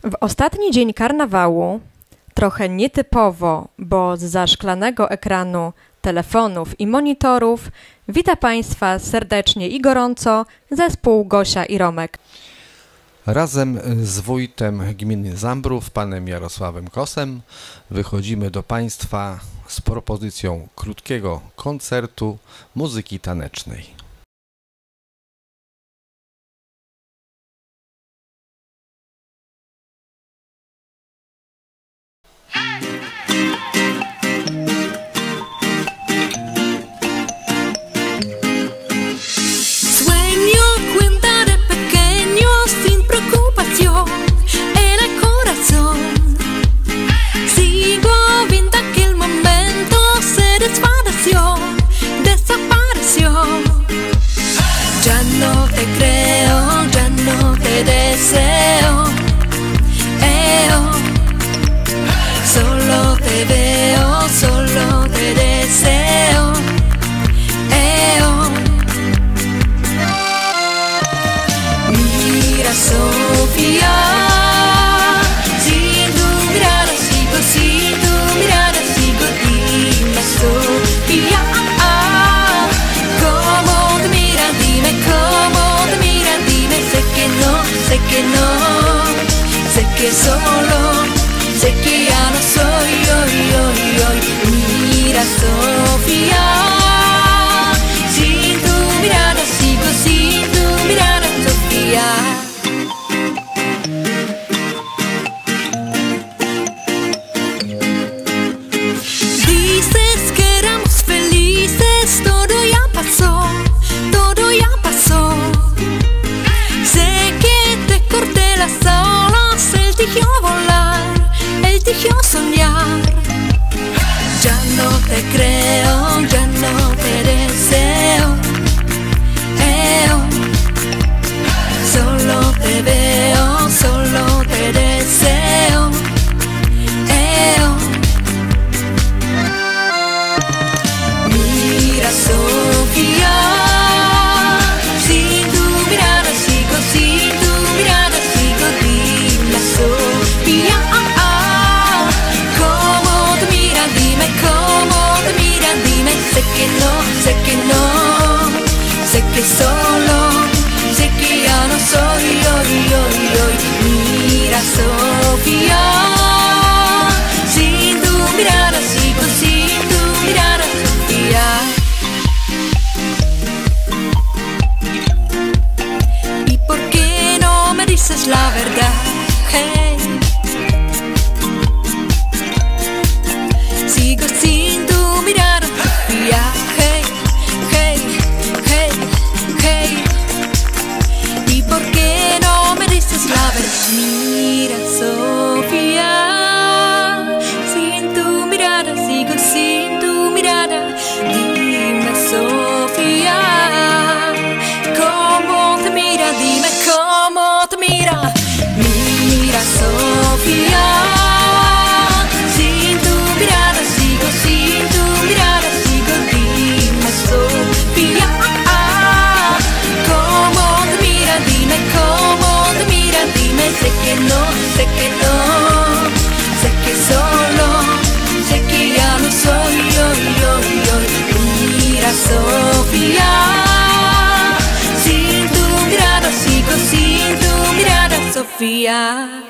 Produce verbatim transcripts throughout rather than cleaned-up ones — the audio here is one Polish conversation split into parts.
W ostatni dzień karnawału, trochę nietypowo, bo zza szklanego ekranu telefonów i monitorów, wita Państwa serdecznie i gorąco zespół Gosia i Romek. Razem z wójtem gminy Zambrów, panem Jarosławem Kosem, wychodzimy do Państwa z propozycją krótkiego koncertu muzyki tanecznej. Ya no te creo, ya no te deseo, eo. Solo te veo, solo te deseo, eo. Mira, Sofía, sin tu mirada sigo, sin tu mirada sigo, dime, Sofía. Sé que no, sé que solo, sé que ya no soy hoy, hoy, hoy. Mira, Sofía, sin tu mirada sigo, sin tu mirada, Sofía. Dices que éramos felices, todo ya pasó, todo ya pasó. Sé que corté las alas, él dijo volar, él dijo soñar. Ya no te creo, ya no te deseo, eo. Solo te veo, solo te deseo, eo. Mira, Sofía, sin tu mirada sigo, sin tu mirada sigo, dime, Sofía, ah, ah. ¿Cómo te miran? Dime, ¿cómo te miran? Dime, sé que no, sé que no, sé que solo, sé que ya no soy hoy, hoy, hoy. Mira, Sofía, sin tu mirada sigo, sin tu mirada, Sofía. Dices la verdad, hey. Sigo sin tu mirada, Sofía, hey, hey, hey, hey. ¿Y por qué no me dices la verdad? Mira, Sofía, sin tu mirada, sigo sin tu mirada. Dime, Sofía, ¿cómo te mira? Dime, ¿cómo te mira? Mira, Sofía, sin tu mirada sigo, sin tu mirada sigo, dime, Sofía, ¿cómo te mira? Dime, ¿cómo te mira? Dime, sé que no, sé que no, sé que solo, sé que ya no soy hoy, hoy, hoy. Mira, Sofía, sin tu mirada sigo, sin tu mirada, Sofía.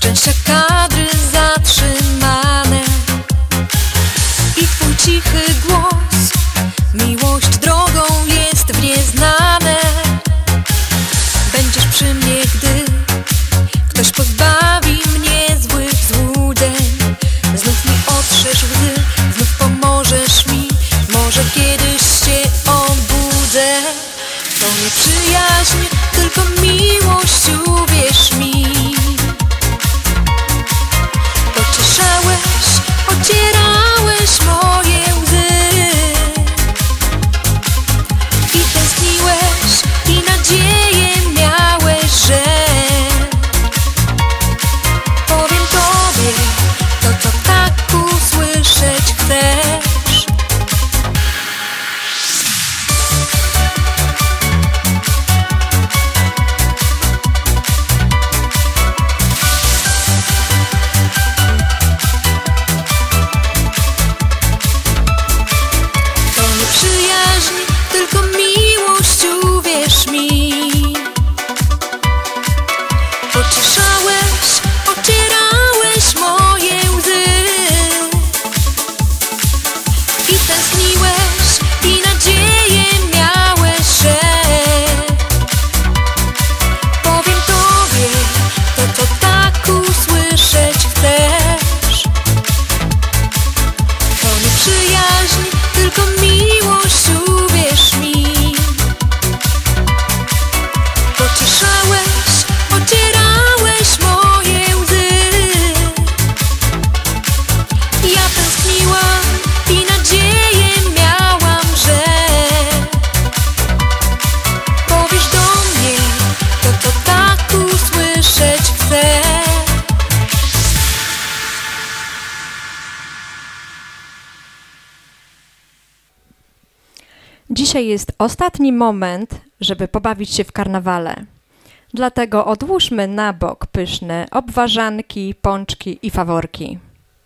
Szczęścia kadry zatrzymane i twój cichy głos. Miłość drogą jest w nieznane. Będziesz przy mnie, gdy ktoś pozbawi mnie złych złudzeń. Znów mi otrzesz łzy, znów pomożesz mi. Może kiedyś się obudzę. To nie przyjaźń, tylko miłość, uwierz mi. Pocieszałeś, ocierałeś moje łzy i tęskniłeś i nadzieję miałeś, że powiem tobie to, co tak usłyszeć chcesz. Przyjaźń, tylko miłość, uwierz mi. Pocieszałeś, ocierałeś moje łzy i tęskniłeś i nadzieję miałeś, że powiem tobie to, co tak usłyszeć chcesz. To nie przyjaźń, tylko miłość, uwierz mi. Pocieszałeś, ocierałeś moje łzy. Ja tęskniłam i nadzieję miałam, że powiesz do mnie to, co tak usłyszeć chcę. Dzisiaj jest ostatni moment, żeby pobawić się w karnawale. Dlatego odłóżmy na bok pyszne obwarzanki, pączki i faworki.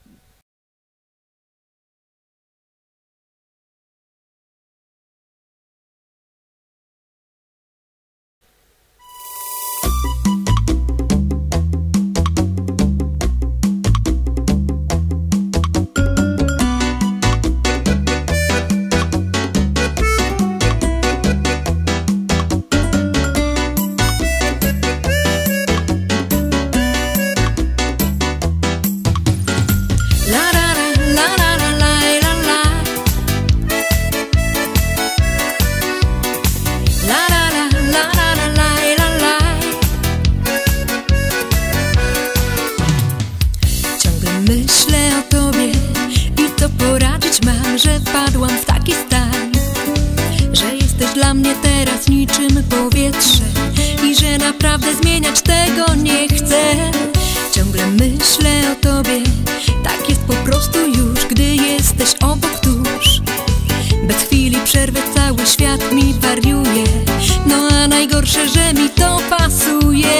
Myślę o tobie i to poradzić mam, że wpadłam w taki stan, że jesteś dla mnie teraz niczym powietrze i że naprawdę zmieniać tego nie chcę. Ciągle myślę o tobie, tak jest po prostu już, gdy jesteś obok tuż. Bez chwili przerwy cały świat mi wariuje, no a najgorsze, że mi to pasuje.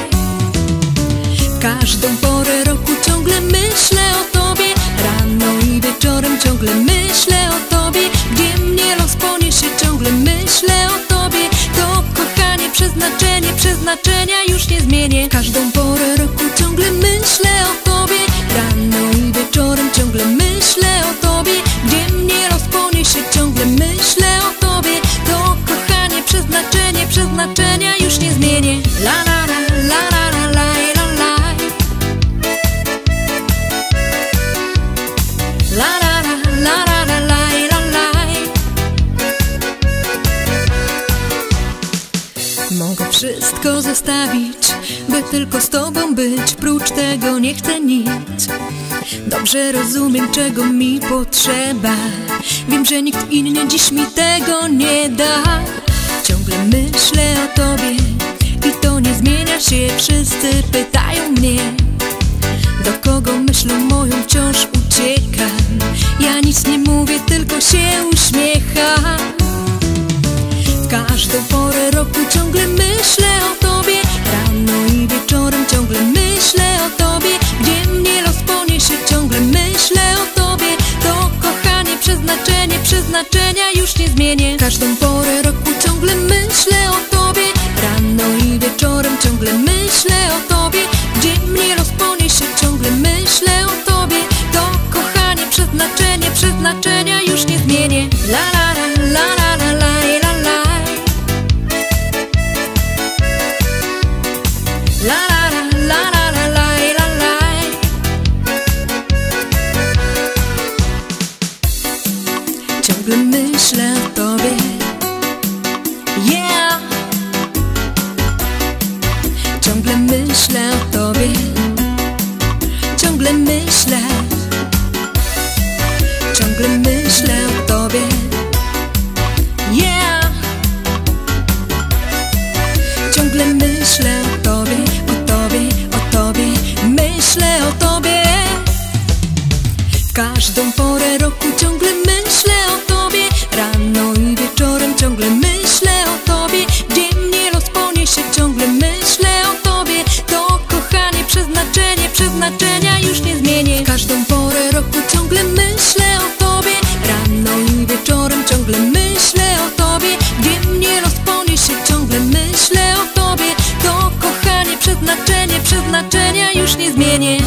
Każdą porę roku ciągle myślę o tobie, rano i wieczorem ciągle myślę o tobie. Gdzie mnie los poniesie, ciągle myślę o tobie. To kochanie, przeznaczenie, przeznaczenia już nie zmienię. Każdą porę roku ciągle myślę o tobie, rano i wieczorem ciągle myślę o tobie. Gdzie mnie los poniesie, ciągle myślę o tobie. To kochanie, przeznaczenie, przeznaczenia już nie zmienię. La la la la la la la. La la la la la la la la. Mogę wszystko zostawić, by tylko z tobą być. Prócz tego nie chcę nic. Dobrze rozumiem, czego mi potrzeba. Wiem, że nikt inny dziś mi tego nie da. Ciągle myślę o tobie i to nie zmienia się. Wszyscy pytają mnie, do kogo myślą moją wciąż uciekam. Ja nic nie mówię, tylko się uśmiecham. W każdą porę roku ciągle myślę o tobie, rano i wieczorem ciągle myślę o tobie. Gdzie mnie los poniesie, ciągle myślę o tobie. To kochanie, przeznaczenie, przeznaczenia już nie zmienię. W każdą porę roku ciągle myślę o tobie, rano i wieczorem ciągle myślę o tobie. Gdzie mnie los poniesie, przeznaczenia już nie zmienię.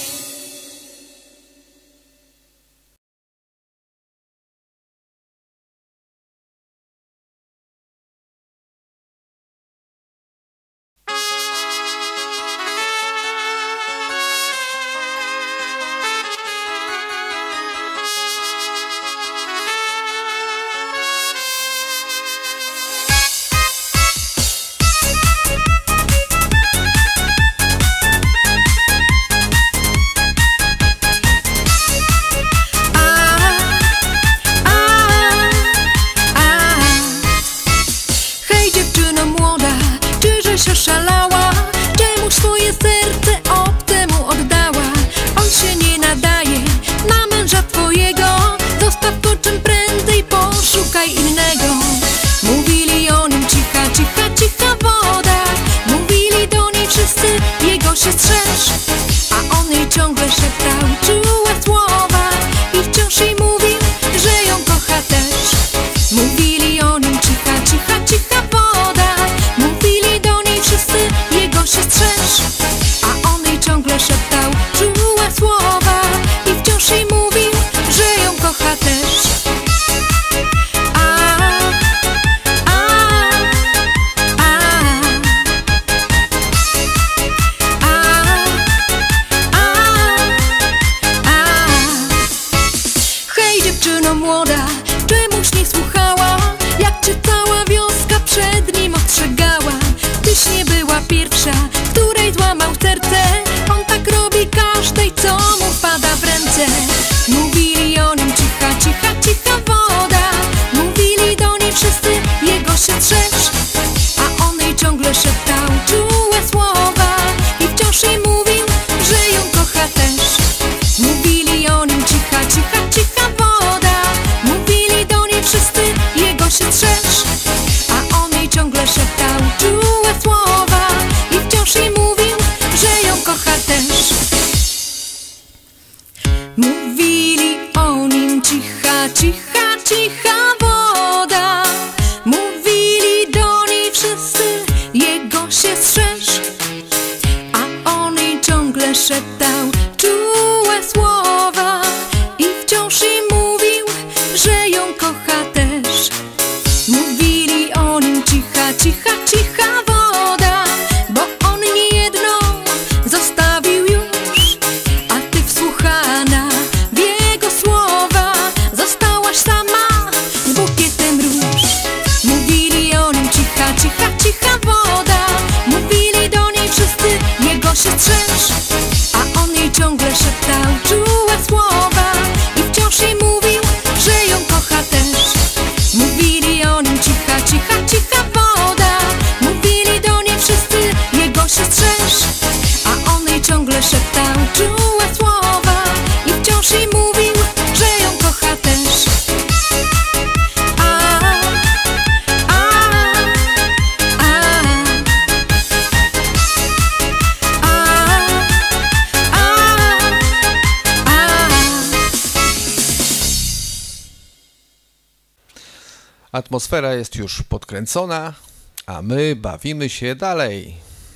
Atmosfera jest już podkręcona, a my bawimy się dalej.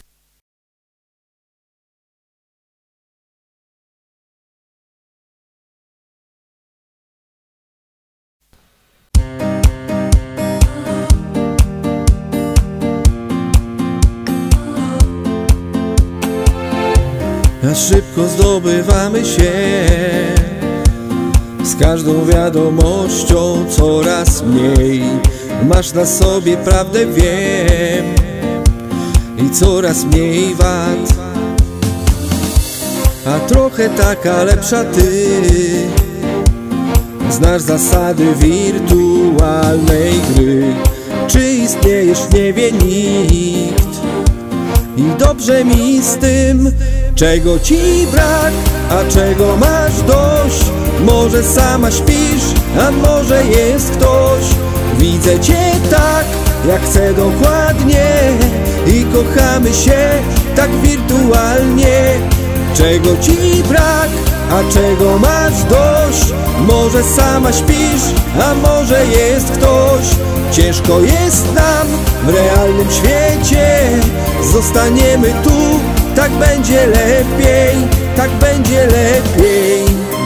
A szybko zdobywamy się, z każdą wiadomością coraz mniej. Masz na sobie prawdę, wiem, i coraz mniej wad. A trochę taka lepsza ty, znasz zasady wirtualnej gry. Czy istniejesz, nie wie nikt, i dobrze mi z tym. Czego ci brak, a czego masz dość? Może sama śpisz, a może jest ktoś. Widzę cię tak, jak chcę dokładnie, i kochamy się tak wirtualnie. Czego ci brak, a czego masz dość? Może sama śpisz, a może jest ktoś. Ciężko jest nam w realnym świecie, zostaniemy tu tak będzie lepiej, tak będzie lepiej.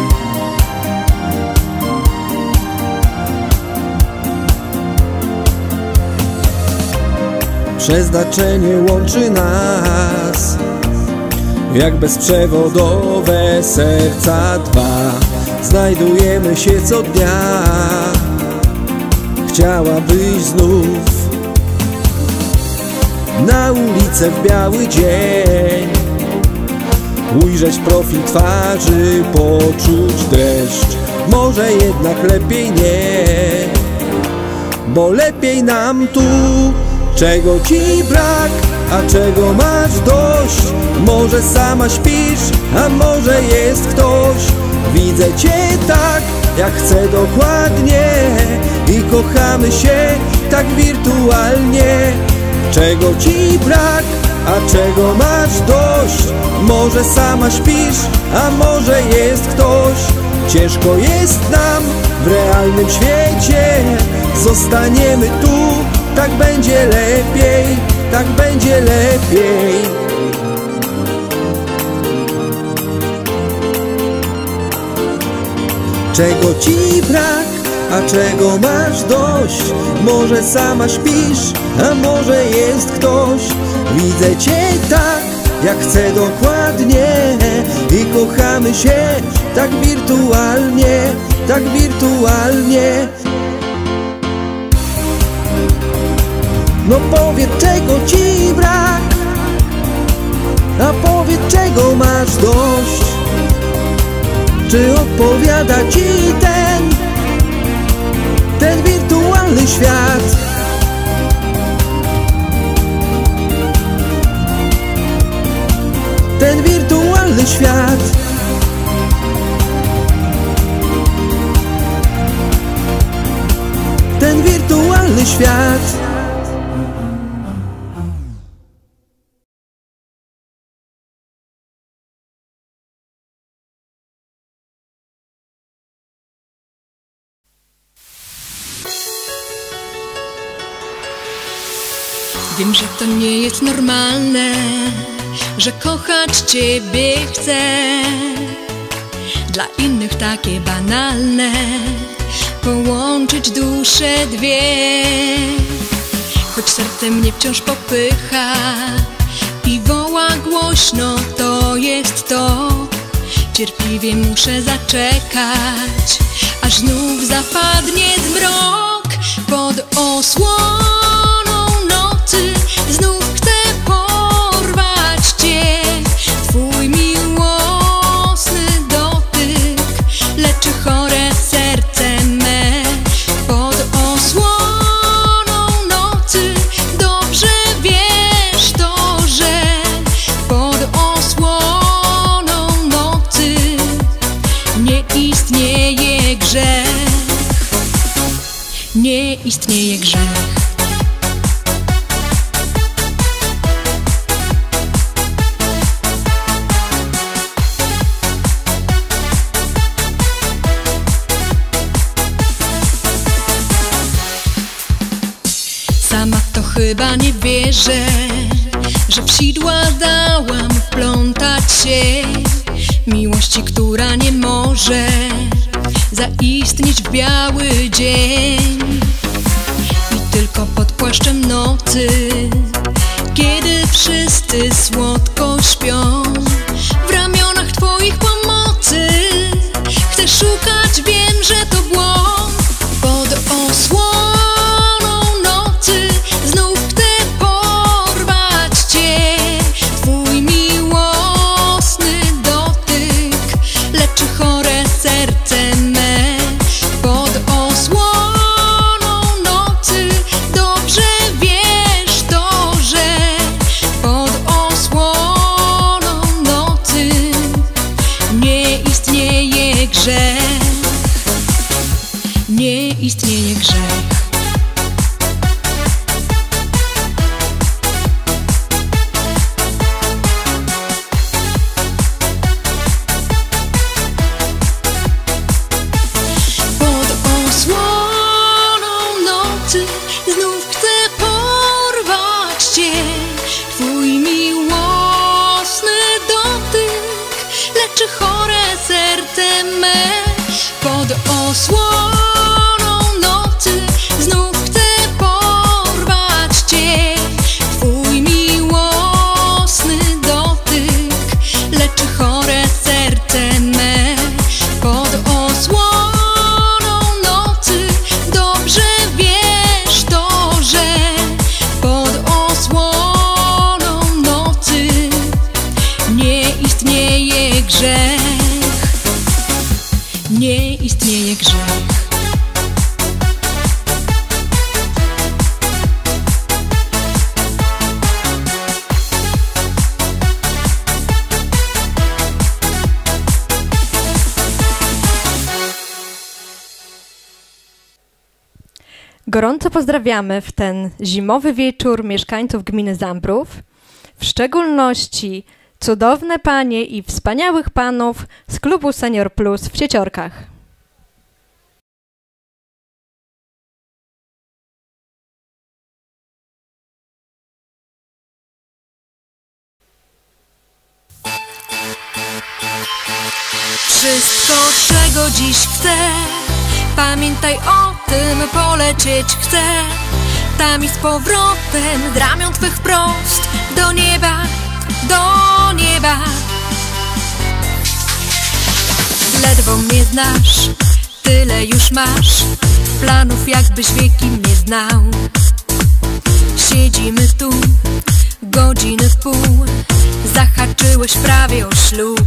Przeznaczenie łączy nas, jak bezprzewodowe serca dwa. Znajdujemy się co dnia, chciałabyś znów na ulicę w biały dzień, ujrzeć profil twarzy, poczuć dreszcz. Może jednak lepiej nie, bo lepiej nam tu. Czego ci brak, a czego masz dość? Może sama śpisz, a może jest ktoś. Widzę cię tak, jak chcę dokładnie, i kochamy się tak wirtualnie. Czego ci brak, a czego masz dość? Może sama śpisz, a może jest ktoś. Ciężko jest nam w realnym świecie, zostaniemy tu, tak będzie lepiej, tak będzie lepiej. Czego ci brak, a czego masz dość? Może sama śpisz, a może jest ktoś. Widzę cię tak, jak chcę dokładnie, i kochamy się tak wirtualnie, tak wirtualnie. No powiedz, czego ci brak, a powiedz, czego masz dość. Czy odpowiada ci ten, ten wirtualny świat? Ten wirtualny świat. Ten wirtualny świat. Wiem, że to nie jest normalne, że kochać ciebie chcę. Dla innych takie banalne, połączyć dusze dwie. Choć serce mnie wciąż popycha i woła głośno, to jest to. Cierpliwie muszę zaczekać, aż znów zapadnie zmrok. Pod osłoną nocy znów chcę porwać cię. Twój miłosny dotyk leczy chore serce me. Pod osłoną nocy dobrze wiesz to, że pod osłoną nocy nie istnieje grzech. Nie istnieje grzech. Sama w to chyba nie wierzę, że w sidła dałam wplątać się miłości, która nie może zaistnieć w biały dzień. I tylko pod płaszczem nocy, kiedy wszyscy słodko śpią, w ramionach twoich pomocy chcę szukać, wiem, że to błąd. Pod osłoną nocy znów chcę porwać cię. Twój miłosny dotyk leczy chore serce me. Pod osłoną nocy dobrze wiesz to, że pod osłoną leczy chore serce me. Pod osłoną nocy znów chcę porwać Cię. Twój miłosny dotyk leczy chore serce me. Pod osłoną nocy dobrze wiesz to, że pod osłoną nocy nie istnieje grzech. Nie istnieje grzech. Gorąco pozdrawiamy w ten zimowy wieczór mieszkańców gminy Zambrów, w szczególności cudowne panie i wspaniałych panów z klubu Senior Plus w Cieciorkach. Wszystko, czego dziś chcę, pamiętaj o tym, polecieć chcę. Tam i z powrotem, z ramion Twych wprost, do nieba, do nieba. Ledwo mnie znasz, tyle już masz planów, jakbyś wieki mnie znał. Siedzimy tu, godziny w pół, zahaczyłeś prawie o ślub.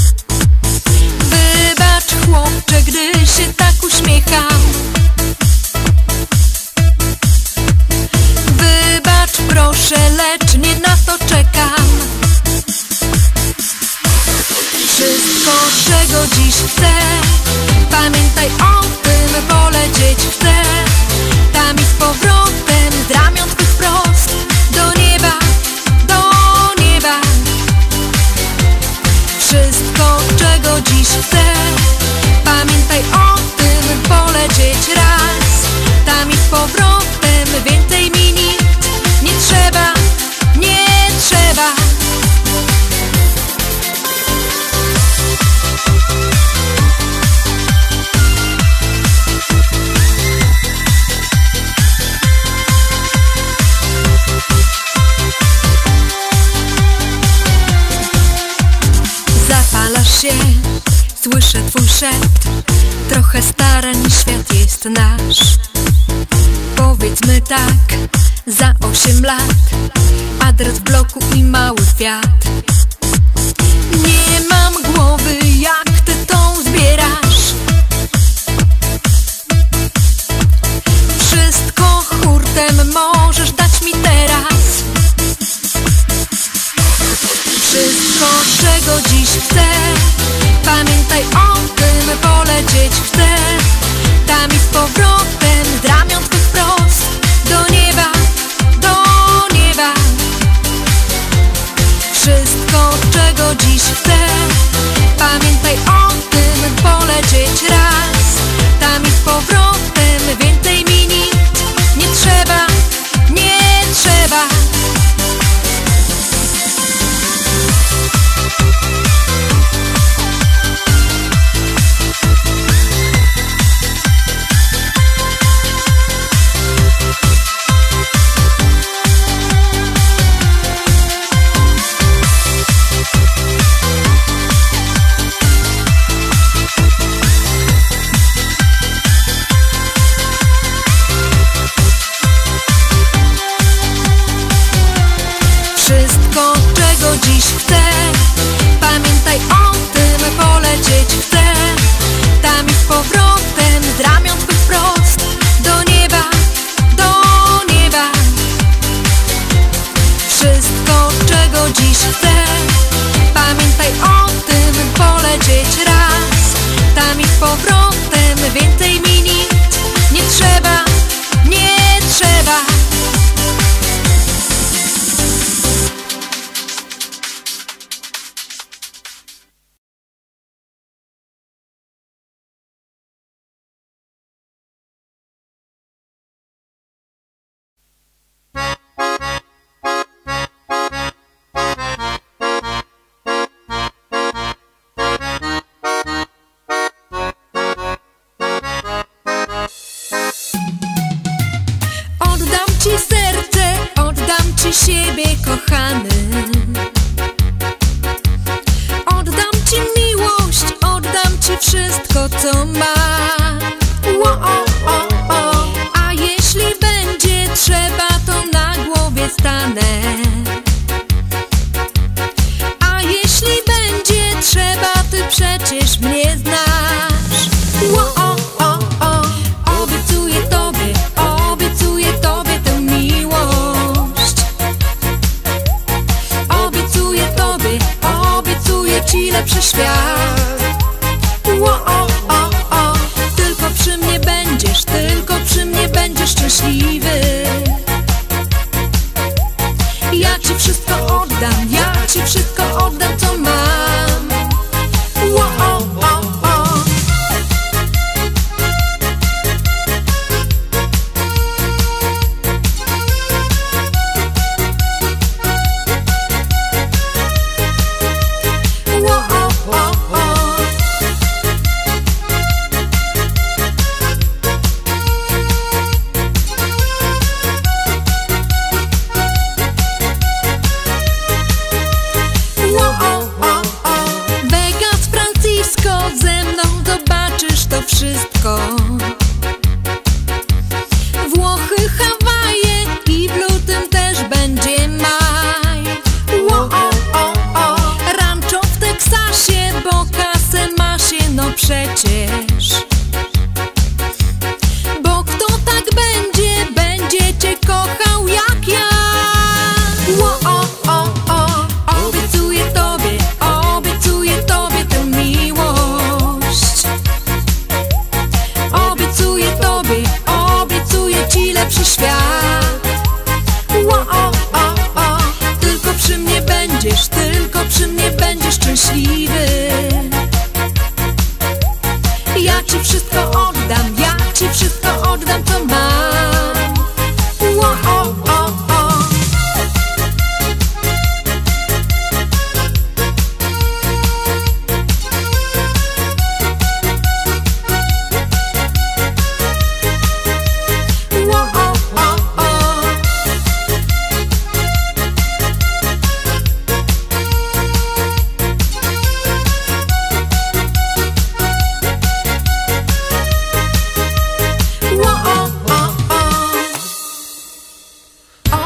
Wybacz, chłopcze, gdy się tak uśmiecham. Wybacz, proszę, lecz nie na to czekam. Wszystko, czego dziś chcę, pamiętaj o tym, polecieć chcę. Tam i z powrotem, z ramion Twych wprost, do nieba, do nieba. Wszystko, czego dziś chcę, pamiętaj o tym, polecieć raz. Tam i z powrotem, więcej mi nikt nie trzeba, nie trzeba. Zapalasz się, słyszę Twój szept. Trochę starań, świat jest nasz. Powiedzmy tak, za osiem lat, adres w bloku i mały kwiat. Nie mam głowy, jak Ty tą zbierasz. Wszystko hurtem możesz dać mi teraz. Wszystko, czego dziś chcę, pamiętaj o tym, polecieć chcę. Tam i z powrotem, z ramion Twych wprost, do nieba, do nieba. Wszystko, czego dziś chcę, pamiętaj o tym, polecieć raz. Tam i z powrotem, więcej mi nikt nie trzeba, nie trzeba. Wszystko, czego dziś chcę, pamiętaj o tym, polecieć chcę. Tam i z powrotem, z ramion Twych wprost, do nieba, do nieba. Wszystko, czego dziś chcę, pamiętaj o tym, polecieć raz. Tam i z powrotem, więcej mi nikt nie trzeba, nie trzeba.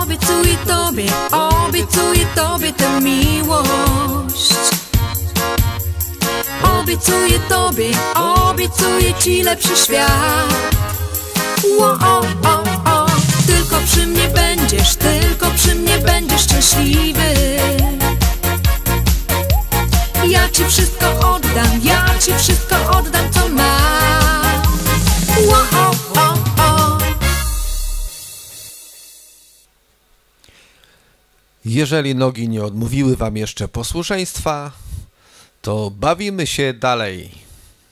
Obiecuję tobie, obiecuję tobie tę miłość. Obiecuję tobie, obiecuję ci lepszy świat. Ło, o, o, o. Tylko przy mnie będziesz, tylko przy mnie będziesz szczęśliwy. Ja ci wszystko oddam, ja ci wszystko oddam, co mam. Ło, o, o, o. Jeżeli nogi nie odmówiły wam jeszcze posłuszeństwa, to bawimy się dalej.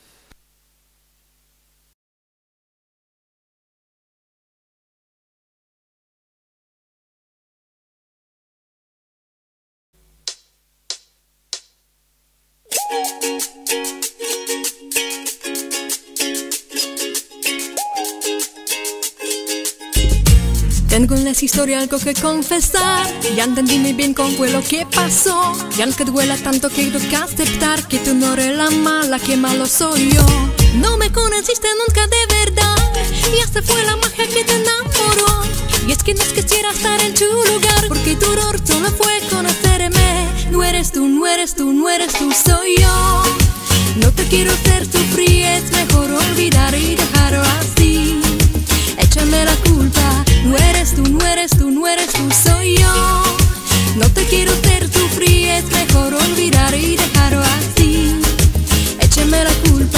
Tengo una historia algo que confesar. Ya entendí bien con fue lo que pasó. Y aunque duela tanto que tengo que aceptar que tú no eres la mala, que malo soy yo. No me conociste nunca de verdad y esta fue la magia que te enamoró. Y es que no quisiera estar en tu lugar, porque tu dolor solo fue conocerme. No eres tú, no eres tú, no eres tú, soy yo. No te quiero hacer sufrir, es mejor olvidar y dejarlo así. Échame la culpa, no eres tú, no eres tú, no eres tú, soy yo. No te quiero hacer sufrir, es mejor olvidar y dejarlo así. Échame la culpa.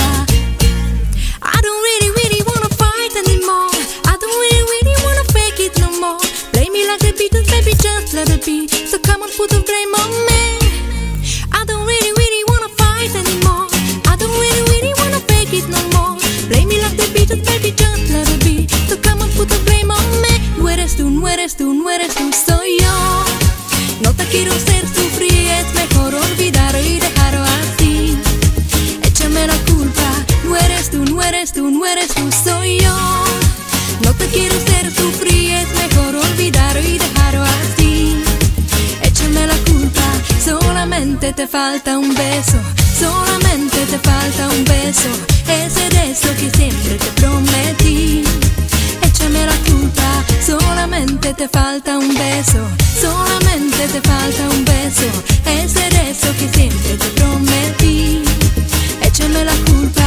I don't really, really wanna fight anymore. I don't really, really wanna fake it no more. Play me like the Beatles, baby, just let it be. So come on, put the blame on me. I don't really, really wanna fight anymore. I don't really, really wanna fake it no more. Play me like the Beatles, baby, just let it be. So come on, put the blame on me. No eres tú, no eres tú, no eres tú, soy yo. No te quiero hacer sufrir, es mejor olvidar y dejarlo así. Échame la culpa, no eres tú, no eres tú, no eres tú, soy yo. No te quiero hacer sufrir, es mejor olvidar y dejarlo así. Échame la culpa, solamente te falta un beso, solamente te falta un beso, ese beso que siempre te prometí. Échame la culpa, solamente te falta un beso, solamente te falta un beso, ese beso que siempre te prometí. Échame la culpa.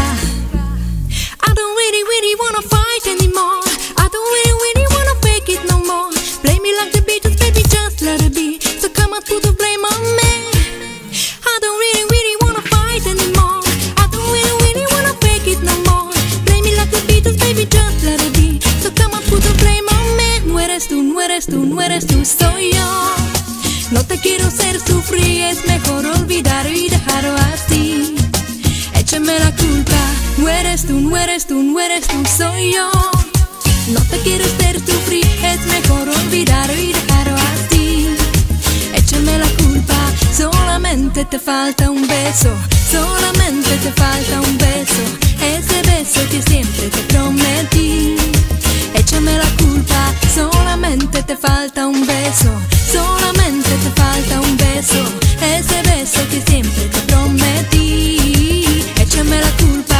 I don't really, really wanna fight anymore. I don't really, really wanna fake it no more. Play me like the Beatles, baby, just let it be. So come on, put the blame on me. I don't really, really wanna fight anymore. I don't really, really wanna fake it no more. Play me like the Beatles, baby, just let it be. So come on, put the blame on me. No eres tú, no eres tú, no eres tú, soy yo. No te quiero hacer sufrir, es mejor olvidar y dejarlo así. Échame la culpa, no eres tú, no eres tú, no eres tú, soy yo. No te quiero hacer sufrir, es mejor olvidar y dejarlo así. Échame la culpa, solamente te falta un beso, solamente te falta un beso, ese beso que siempre te prometí. Échame la culpa, solamente te falta un beso, solamente te falta un beso, ese beso que siempre te prometí. Échame la culpa.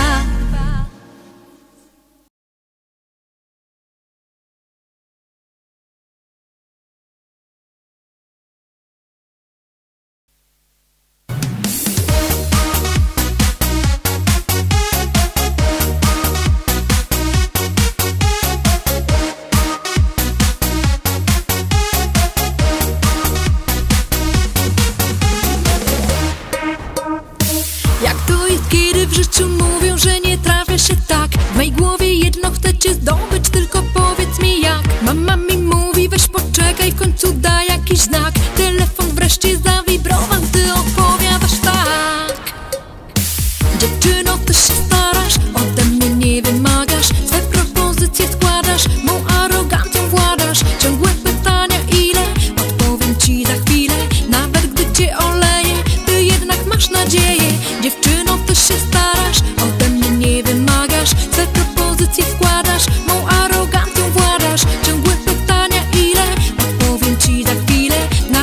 W życiu mówią, że nie trafię się tak. W mej głowie jedno chcę cię zdobyć, tylko powiedz mi jak. Mama mi mówi, weź poczekaj, w końcu daj jakiś znak. Telefon wreszcie zawibrował, ty opowiadasz tak. Dziewczyno, ty się starasz, ode mnie nie wymagasz. Swe propozycje składasz, mą arogancją władasz. Ciągłe pytania ile, odpowiem ci za chwilę. Nawet gdy cię oleję, ty jednak masz nadzieję. Dziewczyno, ty się starasz, ode mnie nie wymagasz. Swe propozycje składasz, mą arogancją władasz. Ciągłe pytania ile, odpowiem ci za chwilę.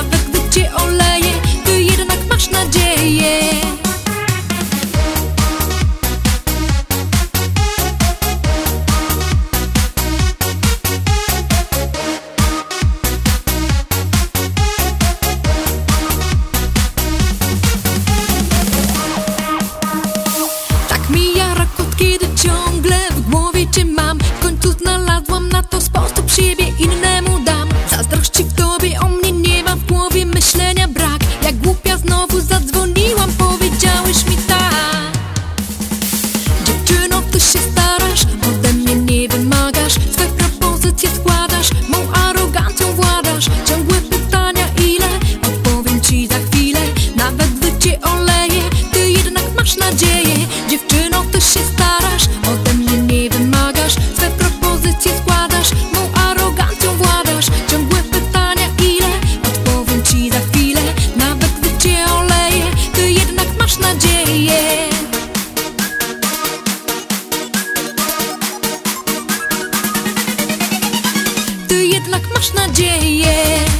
Ciągłe pytania ile? Odpowiem ci za chwilę. Nawet gdy cię oleje, ty jednak masz nadzieję. Dziewczyno, ty się starasz, ode mnie nie wymagasz. Swe propozycje składasz, mą arogancją władasz. Ciągłe pytania ile? Odpowiem ci za chwilę. Nawet gdy cię oleje, ty jednak masz nadzieję. Ty jednak masz nadzieję.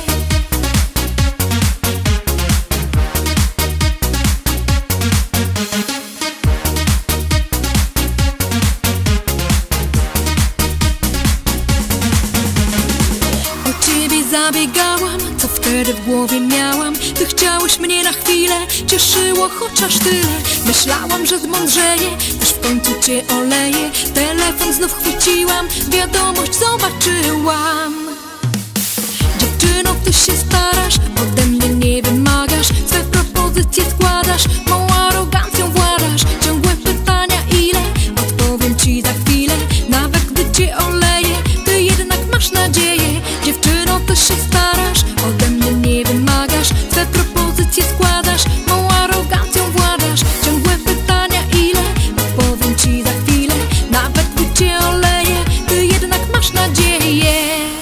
O ciebie zabiegałam, co wtedy w głowie miałam. Ty chciałeś mnie na chwilę, cieszyło chociaż tyle. Myślałam, że zmądrzeję, też w końcu cię oleję. Telefon znów chwyciłam, wiadomość zobaczyłam. Dziewczyno, ty się starasz, ode mnie nie wymagasz. Swe propozycje składasz, mą arogancją władasz. Ciągłe pytania ile? Odpowiem ci za chwilę. Nawet gdy cię oleje, ty jednak masz nadzieję. Dziewczyno, ty się starasz, ode mnie nie wymagasz. Swe propozycje składasz, mą arogancją władasz. Ciągłe pytania ile? Odpowiem ci za chwilę. Nawet gdy cię oleje, ty jednak masz nadzieję.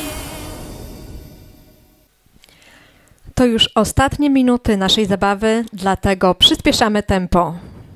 To już ostatnie minuty naszej zabawy, dlatego przyspieszamy tempo.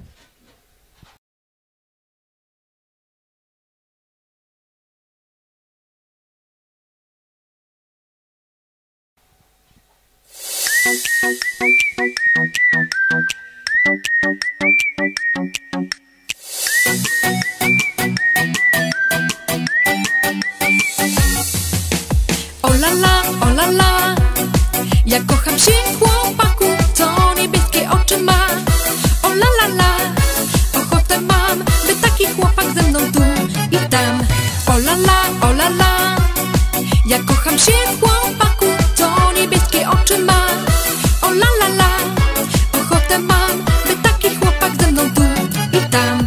O la la, o la la, ja kocham się w chłopaku, co niebieskie oczy ma. O la la la, ochotę mam, by taki chłopak ze mną tu i tam. O la la, o la la, ja kocham się w chłopaku, co niebieskie oczy ma. O la la la, ochotę mam, by taki chłopak ze mną tu i tam.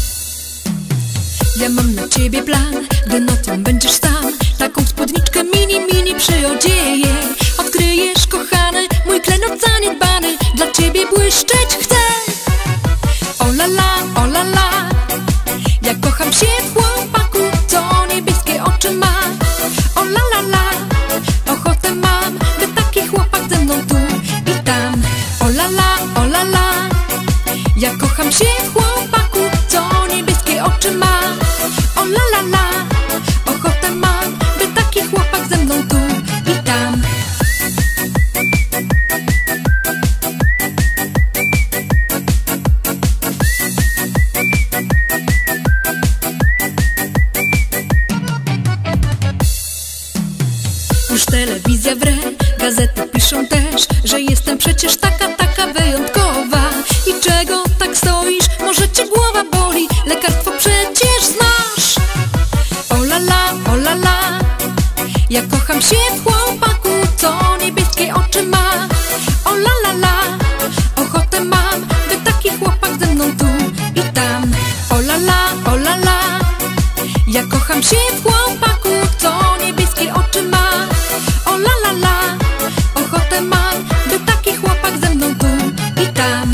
Ja mam na ciebie plan, gdy nocą będziesz sam. Taką spódniczkę mini, mini przyodzieję. Odkryjesz, kochany, mój klejnot zaniedbany. Dla ciebie błyszczeć chcę. O la la, o la la, ja kocham się w chłopaku, co niebieskie oczy ma. O la la la, ochotę mam, by taki chłopak ze mną tu i tam. O la la, o la la, ja kocham się w chłopaku, co niebieskie oczy ma. O la la la, ochotę mam, by taki chłopak ze mną tu i tam. Już telewizja wre, gazety piszą też, że jestem przecież taka, taka wyjątkowa. I czego tak stoisz? Może cię głowa boli? Lekarstwo przecież znasz. O la la, o la la, ja kocham się w chłopaku, co niebieskie oczy ma. O la la la, ochotę mam, by taki chłopak ze mną tu i tam. O la la, o la la, ja kocham się w chłopaku, co niebieskie oczy ma. O la la la, ochotę mam, by taki chłopak ze mną tu i tam.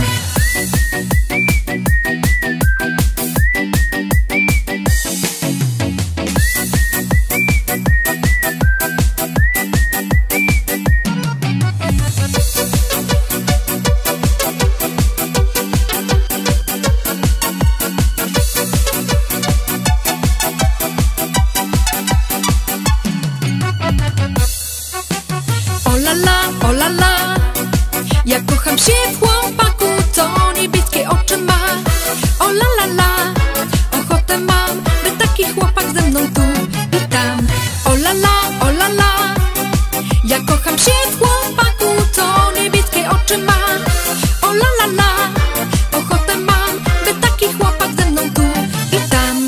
O la la, o la la, ja kocham się w chłopaku, co niebieskie oczy ma. O la la la, ochotę mam, by taki chłopak ze mną tu i tam. O la la, o la la, ja kocham się w chłopaku, co niebieskie oczy ma. O la la la, ochotę mam, by taki chłopak ze mną tu i tam.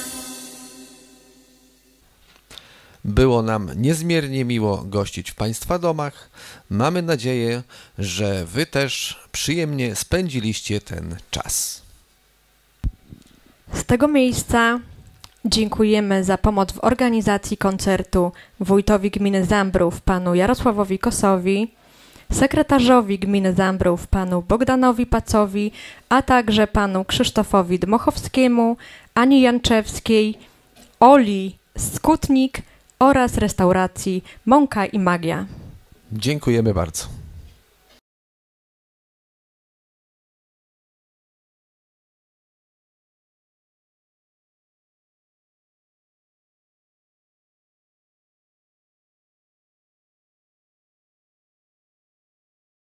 Było nam niezmiernie miło gościć w Państwa domach. Mamy nadzieję, że Wy też przyjemnie spędziliście ten czas. Z tego miejsca Dziękujemy za pomoc w organizacji koncertu wójtowi gminy Zambrów, panu Jarosławowi Kosowi, sekretarzowi gminy Zambrów, panu Bogdanowi Pacowi, a także panu Krzysztofowi Dmochowskiemu, Ani Janczewskiej, Oli Skutnik oraz restauracji Mąka i Magia. Dziękujemy bardzo.